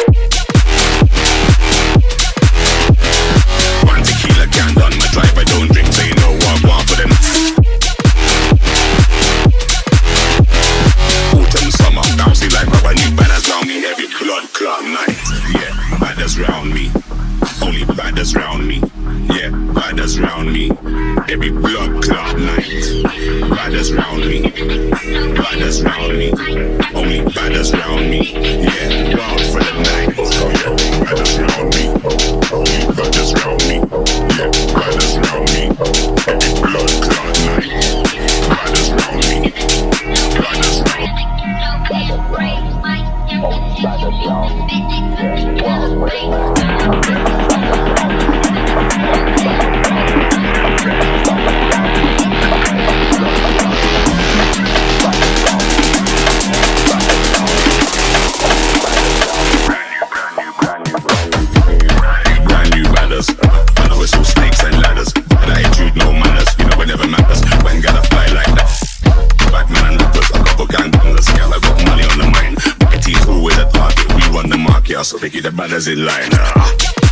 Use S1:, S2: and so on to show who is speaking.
S1: One tequila can done my drive, I don't drink, so you know what I want for them. Autumn, summer, bouncy like rubber, new banners round me, every blood clot night. Yeah, badders round me, only badders round me. Yeah, badders round me, every blood clot night. Badders round me, badders round me, only badders round me. Yeah, wild for the night. Badders round me, only badders round me. Yeah, badders round me, every blood clot night. Badders round me, badders round me. Badders round me, yeah, wild for the night. I know it's all snakes and ladders, but attitude no manners. You know it never matters when gotta fly like that. Batman and rappers, I got gangbangers. Girl, I got money on the mind. My teeth always a target. We run the market, so they keep the badders in line.